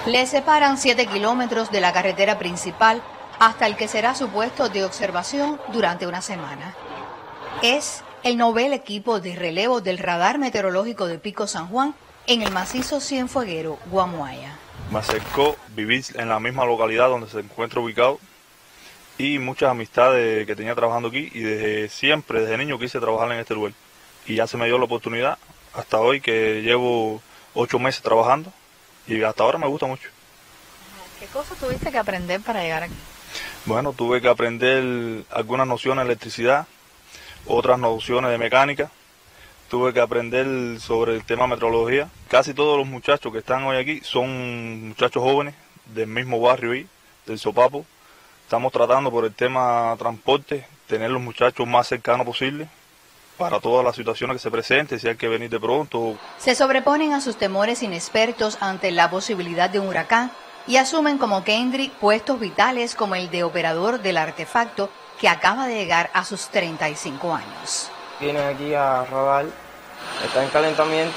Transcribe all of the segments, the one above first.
Le separan 7 kilómetros de la carretera principal hasta el que será su puesto de observación durante una semana. Es el novel equipo de relevo del radar meteorológico de Pico San Juan en el macizo Cienfueguero, Guamuaya. Me acercó vivir en la misma localidad donde se encuentra ubicado y muchas amistades que tenía trabajando aquí, y desde siempre, desde niño, quise trabajar en este lugar. Y ya se me dio la oportunidad hasta hoy, que llevo 8 meses trabajando, y hasta ahora me gusta mucho. ¿Qué cosas tuviste que aprender para llegar aquí? Bueno, tuve que aprender algunas nociones de electricidad, otras nociones de mecánica. Tuve que aprender sobre el tema meteorología. Casi todos los muchachos que están hoy aquí son muchachos jóvenes del mismo barrio ahí, del Sopapo. Estamos tratando por el tema transporte, tener los muchachos más cercanos posible para todas las situaciones que se presenten, si hay que venir de pronto. Se sobreponen a sus temores inexpertos ante la posibilidad de un huracán y asumen como Kendry puestos vitales como el de operador del artefacto que acaba de llegar a sus 35 años. Vienen aquí a rodar, está en calentamiento.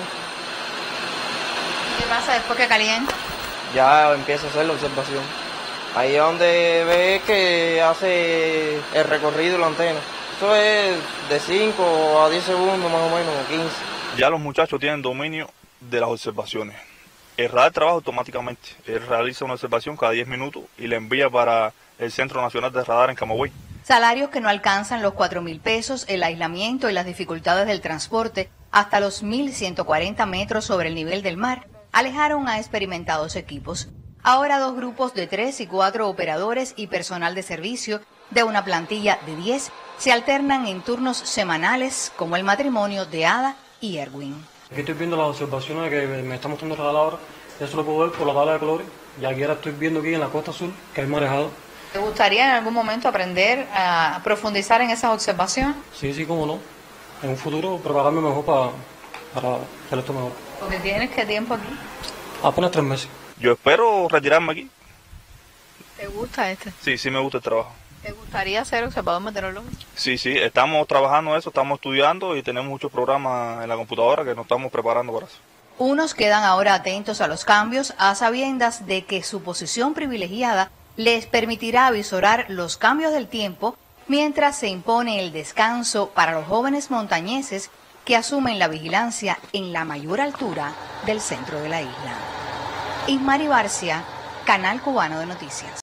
¿Qué pasa después que calienta? Ya empieza a hacer la observación. Ahí es donde ves que hace el recorrido de la antena. Eso es de 5 a 10 segundos más o menos, o 15. Ya los muchachos tienen dominio de las observaciones. El radar trabaja automáticamente. Él realiza una observación cada 10 minutos y la envía para el Centro Nacional de Radar en Camagüey. Salarios que no alcanzan los 4.000 pesos, el aislamiento y las dificultades del transporte hasta los 1.140 metros sobre el nivel del mar alejaron a experimentados equipos. Ahora 2 grupos de 3 y 4 operadores y personal de servicio de una plantilla de 10 se alternan en turnos semanales, como el matrimonio de Ada y Erwin. Aquí estoy viendo las observaciones que me está mostrando el radar ahora. Eso lo puedo ver por la tabla de colores. Y aquí ahora estoy viendo aquí en la costa sur que hay marejado. ¿Te gustaría en algún momento aprender a profundizar en esas observaciones? Sí, cómo no. En un futuro prepararme mejor para hacer esto mejor. Porque tienes qué tiempo aquí. Apenas 3 meses. Yo espero retirarme aquí. ¿Te gusta este? Sí, me gusta el trabajo. ¿Te gustaría ser observador meteorológico? Sí, estamos trabajando eso, estamos estudiando y tenemos muchos programas en la computadora que nos estamos preparando para eso. Unos quedan ahora atentos a los cambios, a sabiendas de que su posición privilegiada les permitirá avisorar los cambios del tiempo mientras se impone el descanso para los jóvenes montañeses que asumen la vigilancia en la mayor altura del centro de la isla. Ismari Barcia, Canal Cubano de Noticias.